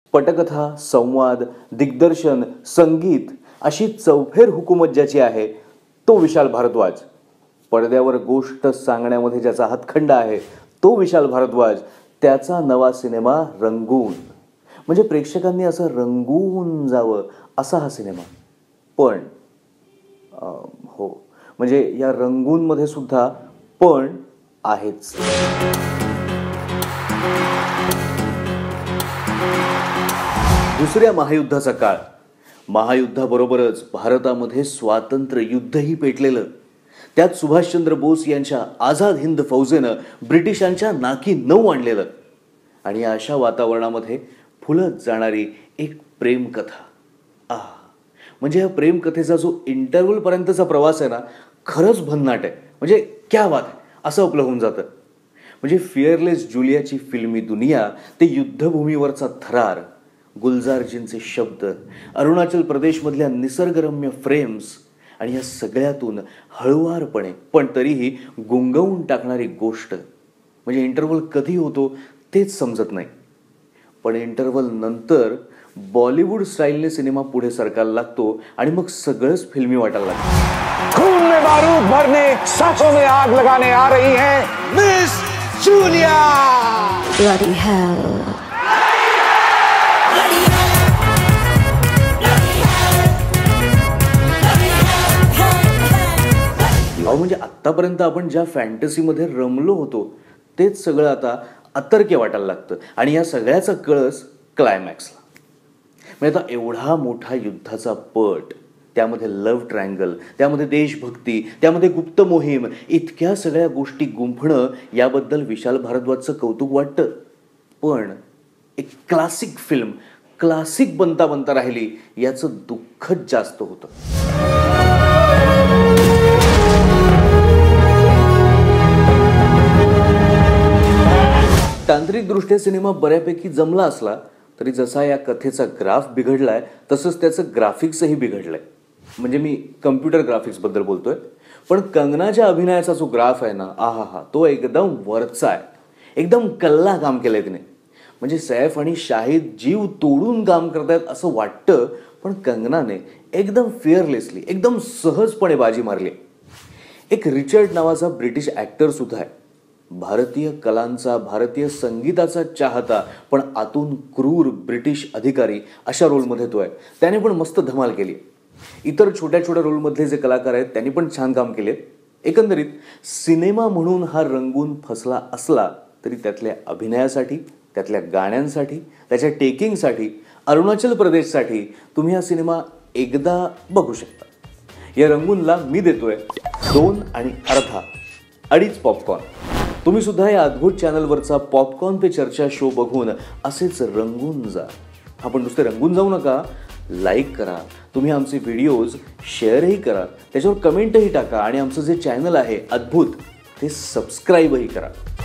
पटकथा, संवाद, दिग्दर्शन, संगीत अशी चौफेर हुकूमत ज्याची आहे तो विशाल भारद्वाज. पडद्यावर गोष्ट सांगण्यामध्ये ज्याचा हातखंडा आहे तो विशाल भारद्वाज. त्याचा नवा सिनेमा रंगून, म्हणजे प्रेक्षकांनी असं रंगून जावं असा हा सिनेमा. पण हो, म्हणजे या रंगूनमध्ये सुद्धा पण आहेच. दुसऱ्या महायुद्धाचा काळ. महायुद्धाबरोबरच भारतामध्ये स्वातंत्र्य युद्धही पेटलेलं. त्यात सुभाषचंद्र बोस यांच्या आझाद हिंद फौजेनं ब्रिटिशांच्या नाकी नऊ आणलेलं. आणि अशा वातावरणामध्ये फुलत जाणारी एक प्रेमकथा. म्हणजे या प्रेमकथेचा जो इंटरव्हलपर्यंतचा प्रवास आहे ना, खरंच भन्नाट आहे. म्हणजे क्या बात आहे असं आपलं होऊन जातं. म्हणजे फिअरलेस जुलियाची फिल्मी दुनिया, ते युद्धभूमीवरचा थरार, गुलजारजींचे शब्द, अरुणाचल प्रदेशमधल्या निसर्गरम्य फ्रेम्स आणि या सगळ्यातून हळुवारपणे पण तरीही गुंगवून टाकणारी गोष्ट. म्हणजे इंटरव्हल कधी होतो तेच समजत नाही. पण इंटरव्हल नंतर बॉलिवूड स्टाईलने सिनेमा पुढे सरकायला लागतो आणि मग सगळंच फिल्मी वाटायला लागतं. खून में बारूद भरने, सांसों में आग लगाने आ रही है मिस जूलिया. Bloody hell. म्हणजे आत्तापर्यंत आपण ज्या फॅन्टसीमध्ये रमलो होतो तेच सगळं आता अतर्क्य वाटायला लागतं. आणि या सगळ्याचा कळस क्लायमॅक्सला. म्हणजे आता एवढा मोठा युद्धाचा पट, त्यामध्ये लव्ह ट्रायंगल, त्यामध्ये देशभक्ती, त्यामध्ये गुप्त मोहीम, इतक्या सगळ्या गोष्टी गुंफणं याबद्दल विशाल भारद्वाजचं कौतुक वाटतं. पण एक क्लासिक फिल्म क्लासिक बनता बनता राहिली याचं दुःखच जास्त होतं. तांत्रिकदृष्ट्या सिनेमा बऱ्यापैकी जमला असला तरी जसा या कथेचा ग्राफ बिघडलाय तसंच त्याचं ग्राफिक्सही बिघडलंय. म्हणजे मी कम्प्युटर ग्राफिक्सबद्दल बोलतोय. पण कंगनाच्या अभिनयाचा जो ग्राफ आहे ना, तो एकदम वरचा आहे. एकदम कल्ला काम केलंय तिने. म्हणजे सैफ आणि शाहिद जीव तोडून काम करतायत असं वाटतं, पण कंगनाने एकदम फिअरलेसली, एकदम सहजपणे बाजी मारली. एक रिचर्ड नावाचा ब्रिटिश ॲक्टर सुद्धा आहे. भारतीय कलांचा, भारतीय संगीताचा चाहता पण आतून क्रूर ब्रिटिश अधिकारी अशा रोलमध्ये तो आहे. त्याने पण मस्त धमाल केली. इतर छोट्या छोट्या रोलमधले जे कलाकार आहेत त्यांनी पण छान काम केले. एकंदरीत सिनेमा म्हणून हा रंगून फसला असला तरी त्यातल्या अभिनयासाठी, त्यातल्या गाण्यांसाठी, त्याच्या टेकिंगसाठी, अरुणाचल प्रदेशसाठी तुम्ही हा सिनेमा एकदा बघू शकता. या रंगूनला मी देतोय 2.5 पॉपकॉर्न. तुम्ही सुद्धा या अद्भुत चॅनलवरचा पॉपकॉर्न पे चर्चा शो बघून असेच रंगून जा. आपण नुसते रंगून जाऊ नका, लाईक करा, तुम्ही आमचे व्हिडिओज शेअरही करा, त्याच्यावर कमेंटही टाका आणि आमचं जे चॅनल आहे अद्भुत ते सबस्क्राईबही करा.